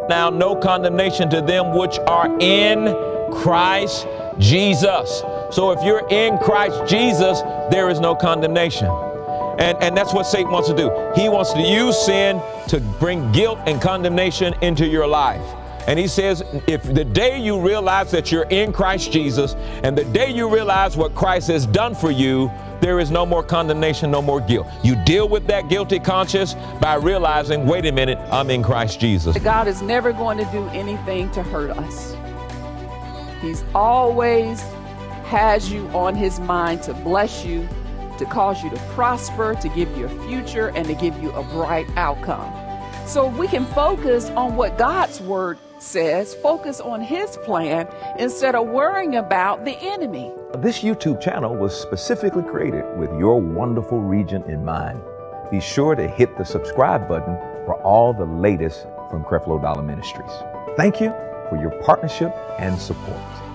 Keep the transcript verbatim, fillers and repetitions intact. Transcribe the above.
now no condemnation to them which are in Christ Jesus. So if you're in Christ Jesus, there is no condemnation. And, and that's what Satan wants to do. He wants to use sin to bring guilt and condemnation into your life. And he says, if the day you realize that you're in Christ Jesus and the day you realize what Christ has done for you, there is no more condemnation, no more guilt. You deal with that guilty conscience by realizing, wait a minute, I'm in Christ Jesus. God is never going to do anything to hurt us. He's always has you on his mind to bless you, to cause you to prosper, to give you a future, and to give you a bright outcome. So we can focus on what God's word says, focus on his plan instead of worrying about the enemy. This YouTube channel was specifically created with your wonderful region in mind. Be sure to hit the subscribe button for all the latest from Creflo Ministries. Thank you for your partnership and support.